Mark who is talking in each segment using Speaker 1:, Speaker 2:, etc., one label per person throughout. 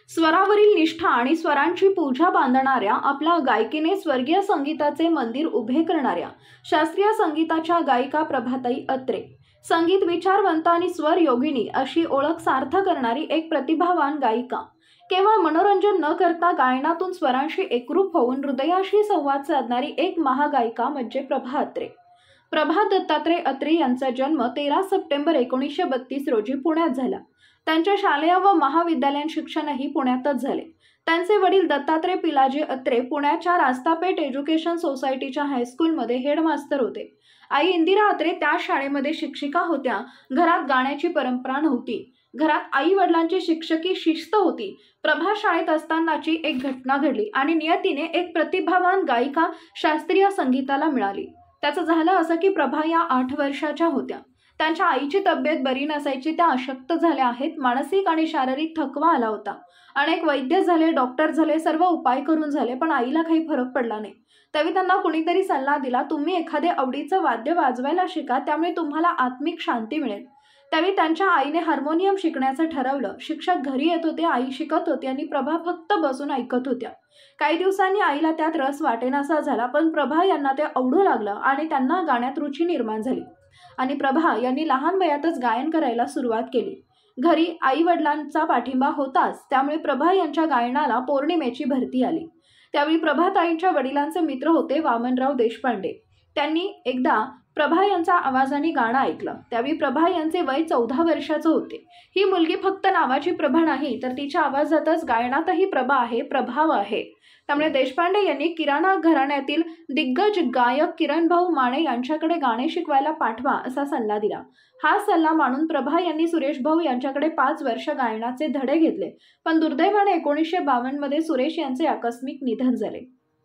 Speaker 1: स्वरावरील निष्ठा आणि स्वरांची पूजा बांधणाऱ्या आपल्या गायकीने स्वर्गीय संगीताचे मंदिर उभे करणाऱ्या शास्त्रीय संगीताच्या गायिका प्रभाताई अत्रे, संगीत विचारवंत आणि स्वर योगिनी अशी ओळख सार्थ करणारी एक प्रतिभावान गायिका. केवळ मनोरंजन न करता गायनातून स्वरांशी एकरूप होऊन हृदयाशी संवाद साधणारी एक महागायिका म्हणजे प्रभा अत्रे. प्रभा दत्तात्रय अत्रे यांचा जन्म 13 सप्टेंबर 1932 रोजी पुण्यात झाला. त्यांचे शालेय व महाविद्यालयीन शिक्षणही पुण्यातच झाले. त्यांचे वडील दत्तात्रय पिलाजी अत्रे पुण्याच्या रास्तापेठ एज्युकेशन सोसायटीच्या हायस्कूलमध्ये हेडमास्तर होते. आई इंदिरा अत्रे त्या शाळेमध्ये शिक्षिका होत्या. घरात गाण्याची परंपरा नव्हती. घरात आई वडिलांची शिक्षकी शिस्त होती. प्रभा शाळेत असतानाची एक घटना घडली आणि नियतीने एक प्रतिभावान गायिका शास्त्रीय संगीताला मिळाली. त्याचं झालं असं की प्रभा या 8 वर्षाच्या होत्या. त्यांच्या आईची तब्येत बरी नसायची. त्या अशक्त झाल्या आहेत. मानसिक आणि शारीरिक थकवा आला होता. अनेक वैद्य झाले, डॉक्टर झाले, सर्व उपाय करून झाले, पण आईला काही फरक पडला नाही. त्यावेळी त्यांना कुणीतरी सल्ला दिला, तुम्ही एखादे आवडीचं वाद्य वाजवायला शिका, त्यामुळे तुम्हाला आत्मिक शांती मिळेल. त्यावेळी त्यांच्या आईने हार्मोनियम शिकण्याचं ठरवलं. शिक्षक घरी येत होते, आई शिकत होती आणि प्रभा फक्त बसून ऐकत होत्या. काही दिवसांनी आईला त्यात रस वाटेनासा झाला, पण प्रभा यांना ते आवडू लागलं आणि त्यांना गाण्यात रुची निर्माण झाली आणि प्रभा यांनी लहान वयातच गायन करायला सुरुवात केली. घरी आई वडिलांचा पाठिंबा होताच, त्यामुळे प्रभा यांच्या गायनाला पौर्णिमेची भरती आली. त्यावेळी प्रभाताईंच्या वडिलांचे मित्र होते वामनराव देशपांडे. त्यांनी एकदा प्रभा यांचा आवाजाने गाणं ऐकलं. त्यावेळी प्रभा यांचे वय 14 वर्षाचं होते. ही मुलगी फक्त नावाची प्रभा नाही, तर तिच्या आवाजातच गायनातही प्रभा आहे, प्रभाव आहे. त्यामुळे देशपांडे यांनी किराणा घराण्यातील दिग्गज गायक किरणभाऊ माने यांच्याकडे गाणे शिकवायला पाठवा असा सल्ला दिला. हा सल्ला मानून प्रभा यांनी सुरेश भाऊ यांच्याकडे 5 वर्ष गायनाचे धडे घेतले. पण दुर्दैवाने 1952 मध्ये सुरेश यांचे आकस्मिक निधन झाले.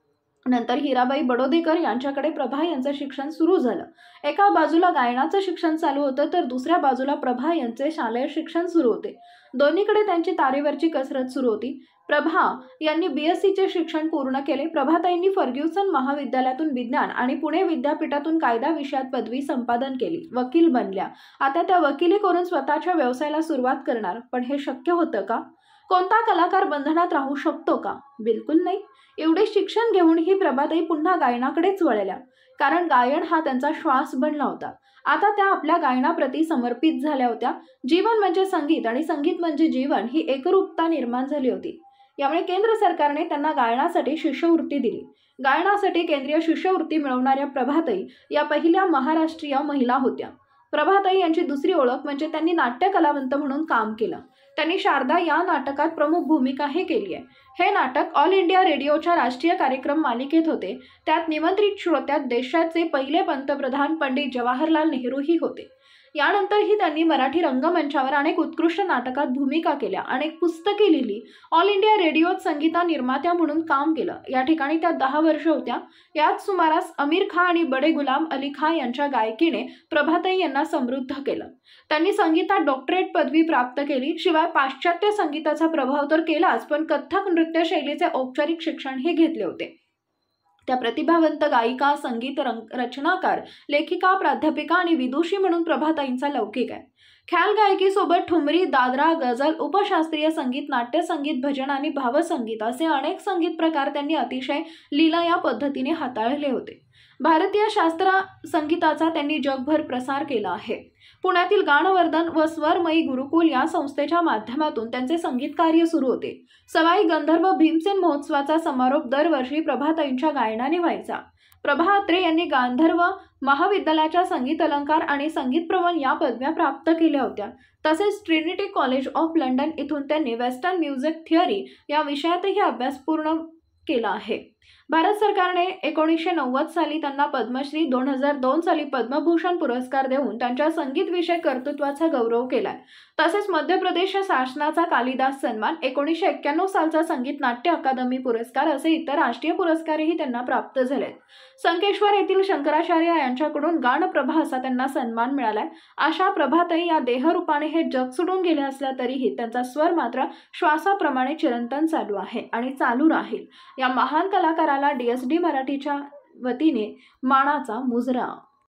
Speaker 1: नंतर हिराबाई बडोदेकर यांच्याकडे प्रभा यांचं शिक्षण सुरू झालं. एका बाजूला गायनाचं शिक्षण चालू होतं, तर दुसऱ्या बाजूला प्रभा यांचे शालेय शिक्षण सुरू होते. दोन्हीकडे त्यांची तारेवरची कसरत सुरू होती. प्रभा यांनी BScचे शिक्षण पूर्ण केले. प्रभाताईंनी फर्ग्युसन महाविद्यालयातून विज्ञान आणि पुणे विद्यापीठातून कायदा विषयात पदवी संपादन केली. वकील बनल्या. आता त्या वकिली करून स्वतःच्या व्यवसायाला सुरुवात करणार. पण हे शक्य होतं का? कोणता कलाकार बंधनात राहू शकतो का? बिलकुल नाही. एवढे शिक्षण घेऊनही प्रभाताई पुन्हा गायनाकडेच वळल्या, कारण गायन हा त्यांचा श्वास बनला होता. आता त्या आपल्या गायनाप्रती समर्पित झाल्या होत्या. जीवन म्हणजे संगीत आणि संगीत म्हणजे जीवन ही एकरूपता निर्माण झाली होती. यामुळे केंद्र सरकारने त्यांना गायनासाठी शिष्यवृत्ती दिली. गायनासाठी केंद्रीय शिष्यवृत्ती मिळवणाऱ्या प्रभाताई या पहिल्या महाराष्ट्रीय महिला होत्या. प्रभाताई यांची दुसरी ओळख म्हणजे त्यांनी नाट्य कलावंत म्हणून काम केलं. त्यांनी शारदा या नाटकात प्रमुख भूमिकाही केली आहे. हे नाटक ऑल इंडिया रेडिओच्या राष्ट्रीय कार्यक्रम मालिकेत होते. त्यात निमंत्रित श्रोत्यात देशाचे पहिले पंतप्रधान पंडित जवाहरलाल नेहरूही होते. यानंतरही त्यांनी मराठी रंगमंचावर अनेक उत्कृष्ट नाटकात भूमिका केल्या, अनेक पुस्तके लिहिली. ऑल इंडिया रेडिओत संगीता निर्मात्या म्हणून काम केलं. या ठिकाणी त्या 10 वर्ष होत्या. याच सुमारास आमिर खान आणि बडे गुलाम अली खान यांच्या गायकीने प्रभाताई यांना समृद्ध केलं. त्यांनी संगीतात डॉक्टरेट पदवी प्राप्त केली. शिवाय पाश्चात्य संगीताचा प्रभाव तर केलाच, पण कथ्थक नृत्य शैलीचे औपचारिक शिक्षणही घेतले होते. त्या प्रतिभावंत गायिका, संगीत रचनाकार, लेखिका, प्राध्यापिका आणि विदुषी म्हणून प्रभाताईंचा लौकिक आहे. ख्याल गायकीसोबत ठुमरी, दादरा, गझल, उपशास्त्रीय संगीत, नाट्यसंगीत, भजन आणि भावसंगीत असे अनेक संगीत प्रकार त्यांनी अतिशय लीला या पद्धतीने हाताळले होते. भारतीय शास्त्रीय संगीताचा त्यांनी जगभर प्रसार केला आहे. पुण्यातील गानवर्धन व स्वरमयी गुरुकुल या संस्थेच्या माध्यमातून त्यांचे संगीत कार्य सुरू होते. सवाई गंधर्व भीमसेन महोत्सवाचा समारोप दरवर्षी प्रभाताईंच्या गायनाने व्हायचा. प्रभा अत्रे यांनी गांधर्व महाविद्यालयाच्या संगीत अलंकार आणि संगीत प्रवन या पदव्या प्राप्त केल्या होत्या. तसेच ट्रिनिटी कॉलेज ऑफ लंडन इथून त्यांनी वेस्टर्न म्युझिक थिअरी या विषयातही अभ्यास पूर्ण केला आहे. भारत सरकारने 1990 साली त्यांना पद्मश्री, 2002 साली पद्मभूषण पुरस्कार देऊन त्यांच्या संगीत विषयक कर्तृत्वाचा गौरव केलाय. तसेच मध्य प्रदेश शासनाचा कालिदास सन्मान, 1991 सालचा संगीत नाट्य अकादमी पुरस्कार असे इतर राष्ट्रीय पुरस्कारही त्यांना प्राप्त झालेत. संकेश्वर येथील शंकराचार्य यांच्याकडून गानप्रभा असा त्यांना सन्मान मिळालाय. अशा प्रभाताई या देहरूपाने हे जग सोडून गेले असल्या तरीही त्यांचा स्वर मात्र श्वासाप्रमाणे चिरंतन चालू आहे आणि चालू राहील. या महान कलाकाराला DSD मराठीच्या वतीने मानाचा मुजरा.